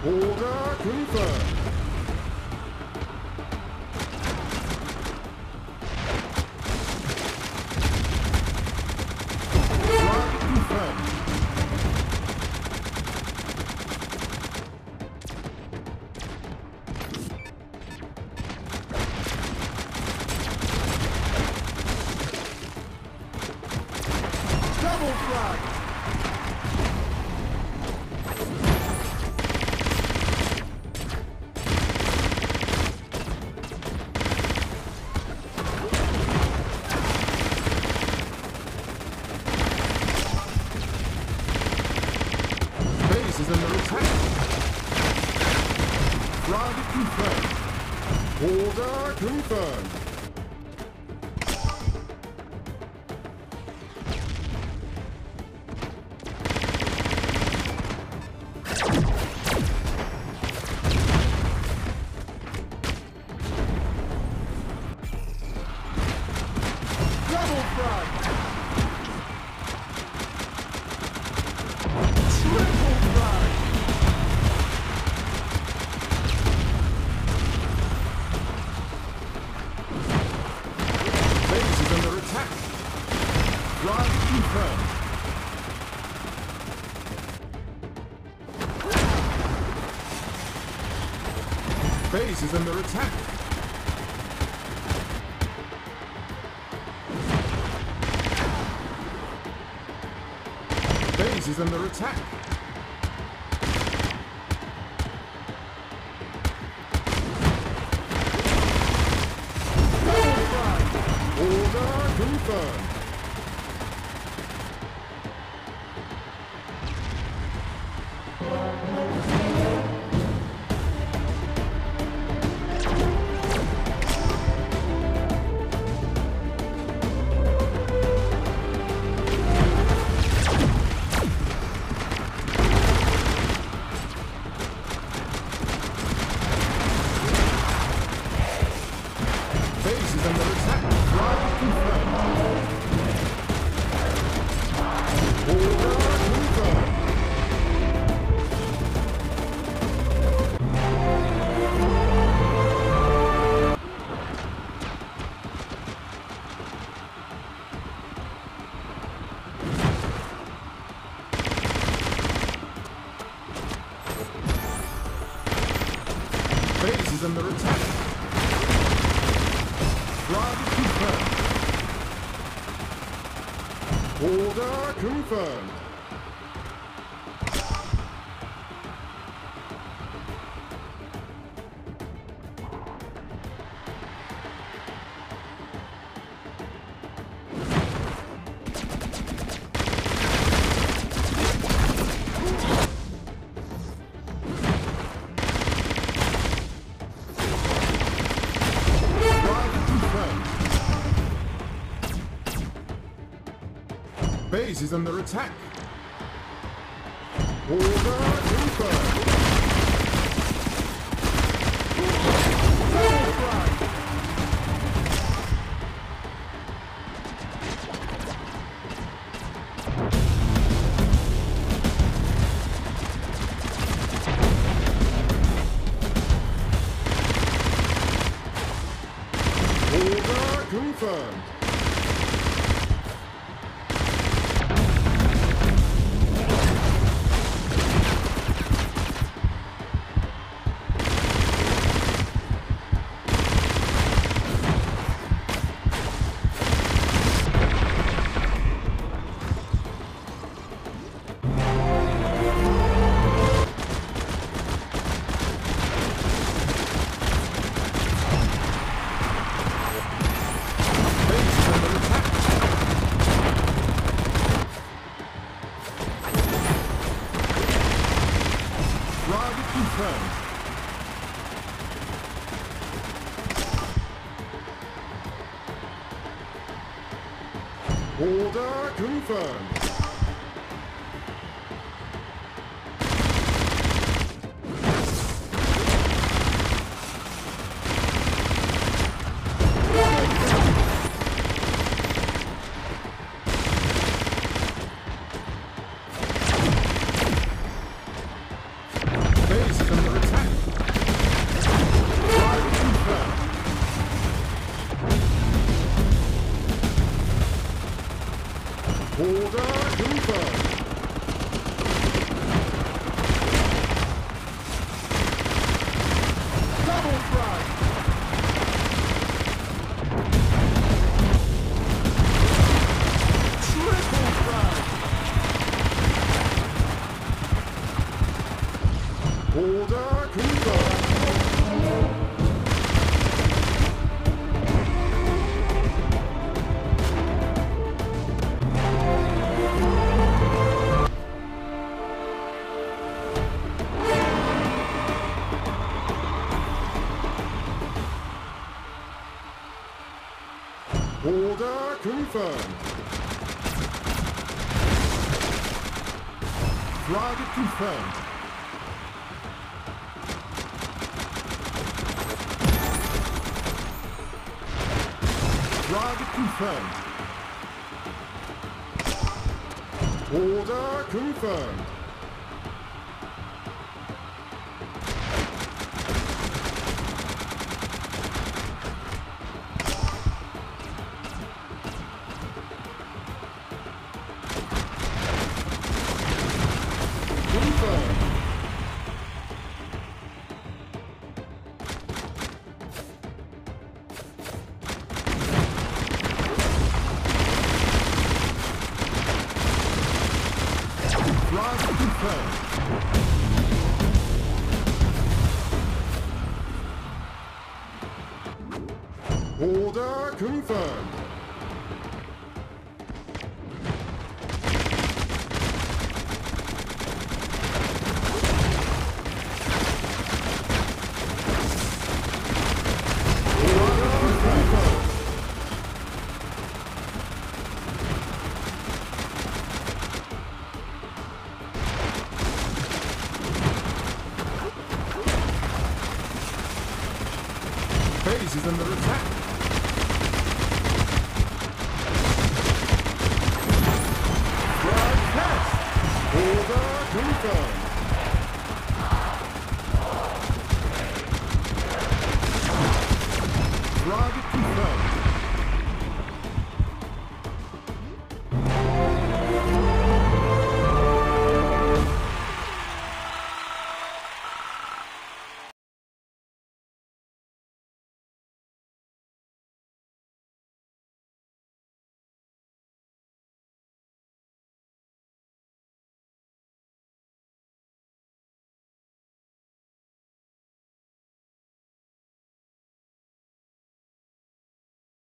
Order confirmed. Flight confirmed. Double flag. Base is under attack. Flag confirmed. Order confirmed. Double flag. Triple flag. Base is under attack. Flag confirmed. Base is under attack. Base is under attack. Double flag. Order confirmed. Base is under attack. Flag confirmed. Order confirmed. Base is under attack. Flag confirmed. Order confirmed. Flag confirmed. Base is under attack. Order confirmed. Double flag. Order confirmed. Base is under attack. Flag confirmed. Order confirmed. Base is under Order confirmed. Double frag. Triple frag. Order confirmed. Order confirmed. Flag confirmed. Flag confirmed. Order confirmed. Confirmed. Flag confirmed. Order confirmed. Base is under attack.